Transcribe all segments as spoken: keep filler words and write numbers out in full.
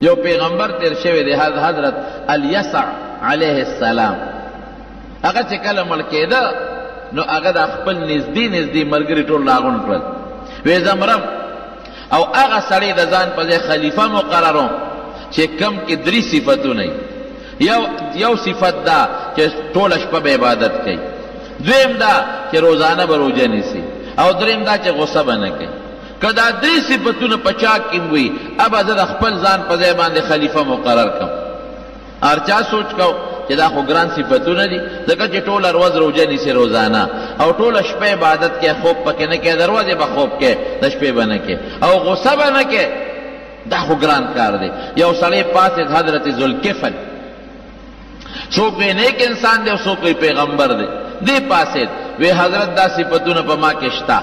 یو پیغمبر تیر شوی دی حضرت الیسع علیه السلام. هغه چې کله مړ کېده نو هغه د خپل نږدې نږدې ملګري ټول راغونډ کړل، وی زه مرم او هغه سړی د ځان په ځای خلیفه مقرروم چې کم کې درې صفتونه یو یو صفت دا چې ټوله شپه به عبادت کوي، دویم دا چې روزانه به روژه نیسي، او دریم دا چې غصه به نه کوي. که دا درې صفتونه په چا کې وي ابا زه د خپل ځان په ځای باندې خلیفه مقرر کړم. هر چا سوچ کو چې دا خو ګران صفتونه دي، ځکه چې ټوله ورځ روژه نیسي روزانه، او ټوله شپه عبادت کوي، خوب پکې نه کوي، دروازې به خوب کوي، د شپې به نه کوي، او غصه به نه کوي. دا خو ګران کار دی. یو سړی پاسید حضرت ذوالکفل، څوک وی نیک انسان دی او څوک وی پیغمبر دی، دی پاسید وی حضرت دا صفتونه په ما کې شته.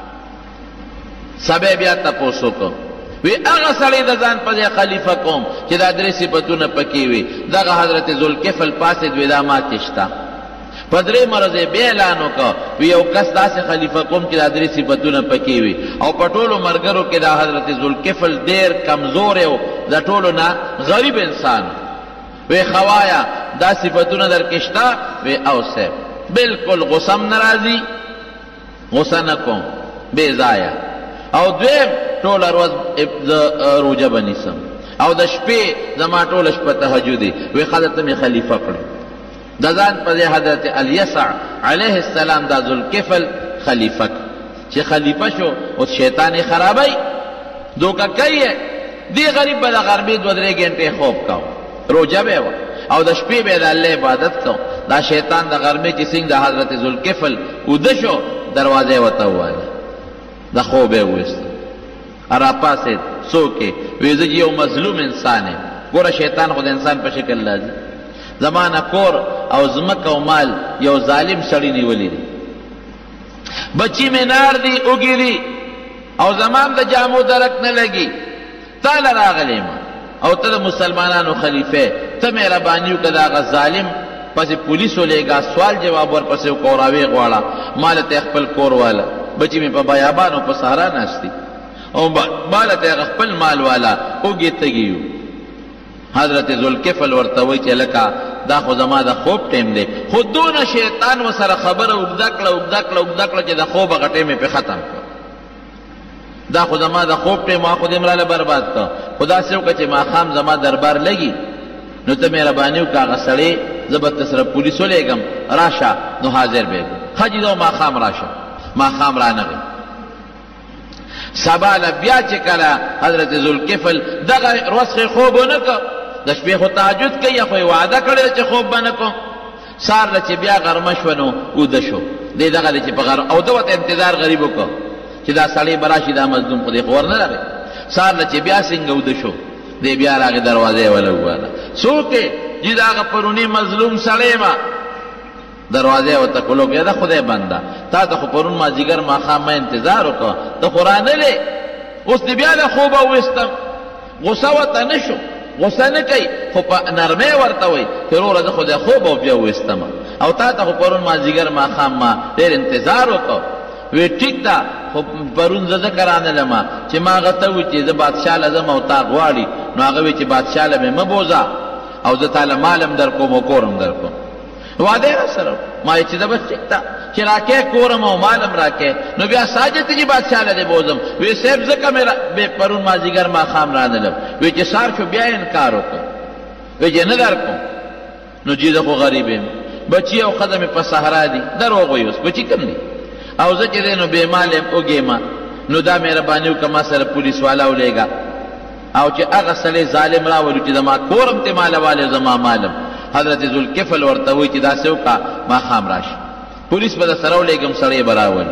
سبه بیا تپوسو کو وی هغه سړی د ځان په ځای خلیفه کوم چې دا درې صفتونه پکې وي. دغه حضرت ذوالکفل پاسید وی دا ما کې شته. په درې مرضې بیا اعلان وکړه وی یو کس داسې خلیفه کوم چې دا درې صفتونه پکې وي. او په ټولو ملګرو کې دا حضرت ذوالکفل ډېر کمزوری و، د ټولو نه غریب انسان. وی خوایا دا صفتونه در کې شته؟ وی او صاحب بالکل غصم ناراضي، غصه نه کوم بې ځایه، او دویم ټوله ورځ روژه به نیسم، او د شپې زما ټوله شپه تهجد دی. وی ښه ته مې خلیفه کړې. د ځان په ځای حضرت الیسع علیه السلام دا ذوالکفل خلیفه کړ. چې خلیفه شو او شیطان یې خرابوي، دوکه کوي. دی غریب به د غرمې دوه درې ګنټې خوب کو، روژه به وه، او د شپې به د الله عبادت کو. دا شیطان د غرمې چې څنګه د حضرت ذوالکفل اوده شو، دروازه یې ورته وواله، د خوب یې وویسته، راپاڅېد. څوک یې؟ وی زه یو مظلوم انسان یم. ګوره شیطان خو د انسان په شکل راځي. زما نه کور او ځمکه او مال یو ظالم سړي نیولی دی، بچی مې نار دی اوږې دي، او زمان د جامو درک نه لګي. تا له راغلی یم او ته د مسلمانانو خلیفه، ته مهرباني وکړه د هغه ظالم پسې پولیس ولېږه، سوال جواب ورپسې وکړه او راویې غواړه، ماله ته خپل کور والا، بچی مې په بیابان او په صحرا ناست دي، او ماله ته خپل مال والا اوږې تږي یو. حضرت ذوالکفل ورته وایي چې لکه دا خو زما د خوب ټیم دی، خو دونه شیطان ورسره خبره اوږده کړه اوږده کړه اوږده کړه چې د خوب هغه ټیم یې پې ختم کړ. دا خو زما د خوب ټیم ما خو دې مراله برباد کړ. خو داسې وکړه چې ماښام زما دربار لګي، نو ته مهرباني وکړه هغه سړی زه به درسره پولیس ولېږم، راشه نو حاضر به یم. ښه جي دو ماښام راشه. ماښام رانغی. سبا له بیا چې کله حضرت ذوالکفل دغه ورځ خې خوب ونه کړ، د شپې خو تهجد کوي، خو یې وعده کړې ده چې خوب به نه کوم. سهار له چې بیا غرمه شوه نو اوده شو. دی دغه دی چې په غرمه، او ده ورته انتظار غریب وکړ چې دا سړی به راشي، دا مظلوم خو دی خو ورنه راغی. سهار له چې بیا څنګه اوده شو، دی بیا راغی، دروازه یې وله وواله. څوک یې؟ جي د هغه پروني مظلوم سړی ما. دروازه یې ورته کلو کړې ده، خدای بنده تا ته خو پرون مازدیګر ماښام ما انتظار وکړه، ته خو رانلې، اوس دې بیا له خوبه وویستم. غصه ورته نه شو، غصه نه کوي، خو په نرمۍ ورته وایي چې وروره زه خو د خوبه بیا وویستم، او تا ته خو پرون مازدیګر ماښام ما ډېر انتظار وکړ. وی ټیک ده، خو پرون زه ځکه رانلمه چې ما هغه ته ووایي چې زه بادشاه له ځم او تا غواړي، نو هغه وایي چې بادشاه له مې مه بوځه، او زه تا له مال هم در کوم او کور هم در کوم. وعده یې راسره ما یې چې ده بس ټیک ده چې راکې کورم او مالم راکې، نو بیا ساجد چې بادشاه له دې بوځم. وی صاحب ځکه مې پرون مازدیګر ماښام رانلم. وی چې سار شو بیا انکار وکړ، وی چې نه در کوم. نو جي زه خو غریب یم، بچي او ښځه مې په صحرا دي، دروغ وایي. اوس بچي کم دي، او زه چې دی نو بې مال یم، اوږې ما. نو دا مهرباني وکړه ما سره پولیس والا ولېږه، او چې هغه سړی ظالم راولو چې زما کورم ته ماله والې زما مالم. حضرت ذوالکفل ورته وایي چې داسې وکړه ماښام راشي، پولیس به در سره ولېږم، سړی به راولي.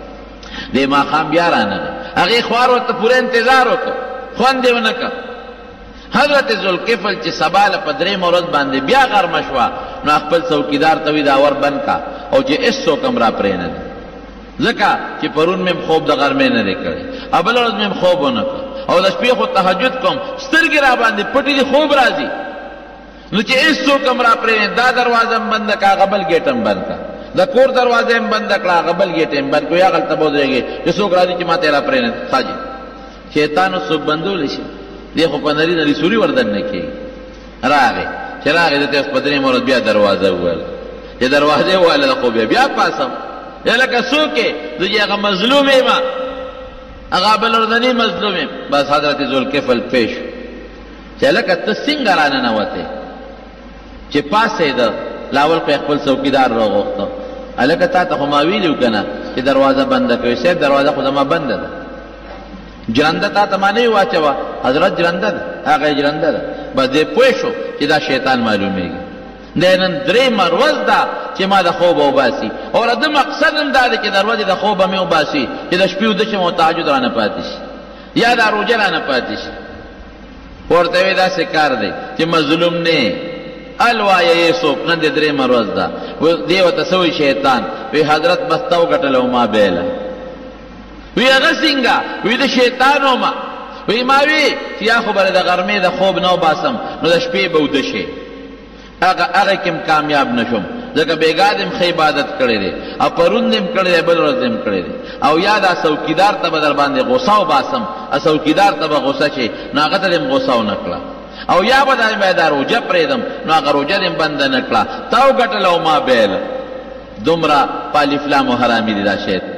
دی ماښام بیا رانغی، هغې خوار ورته پوره انتظار وکړ، خوند یې ونه کړ. حضرت ذوالکفل چې سبا له په درېیمه ورځ باندې بیا غرمه شوه، نو خپل څوکیدار ته وایي دا ور بند کا، او چې هېڅوک هم را پرېنهدي، ځکه چې پرون مې خوب د غرمې نه دی کړی، او بله ورځ مې خوب ونه کړ، او د شپې خو تهجد کوم، سترګې را باندې پټې دي، خوب راځي. نو چې هېڅوک هم را پرېنهدي، دا دروازه هم بنده کړه، هغه بل ګیټ هم بند کړه، د کور دروازه هم بنده کړه، هغه بل ګیټ هم بند کړه، هغلته به ودرېږې چې څوک راځي چې ما ته یې را پرېنهدي. ښه جي شیطان اوس څوک بندولی شي؟ دی خو په نري نري سوري وردن نه کېږي. راغې چې راغې دته اوس په درېیمه ورځ بیا دروازه وویله چې دروازې وویله خو بیا بیا پاسم یا لکه څوک یې زه چې هغه مظلوم یم هغه بل اردني مظلوم یم. بس حضرت ذوالکفل پیش چې لکه ته څنګه راننوتې چې پاسېده لاول خو خپل څوکیدار راغوښته هلکه تا ته خو ما ویلي و که نه چې دروازه بنده کوي صاحب دروازه خو زما بنده ده جرنده تا ته ما نه وي واچوه حضرت جرنده ده هغه یې جرنده ده بس دی پوه شو چې دا شیطان معلومیږي دی نن درېیمه ورځ ده چې ما د خوبه وباسي او د ده مقصد هم دا دی چې د ورځې د خوبه مې وباسي چې د شپې وده شم او تهجد رانه پاتې شي یا دا روژه رانه پاتې شي. ورته وی داسې کار دی چې مظلوم نه الوایه یې څوک نن د درېیمه ورځ ده دی ورته څه وایي شیطان وی حضرت بس تا وګټله او ما بیله وی هغه څنګه وی د شیطان ومه وی ما وی چې یا خو به د غرمې د خوب نه وباسم نو د شپې به وده شي هغه هغه کې هم کامیاب نه شم ځکه بېګا دې م ښه عبادت کړی دی او پرون دې م کړی دی بل ورځ دې م کړی دی او یا دا څوکیدار ته به در باندې غوسه وباسم او څوکیدار ته به غوسه شي نو هغه ته دې م غوسه ونه کړه او یا به دا دا روژه پرېږدم نو هغه روژه دې م بنده نه کړه تا وګټله او ما بیله دومره په الف لام و حرامي دی دا شی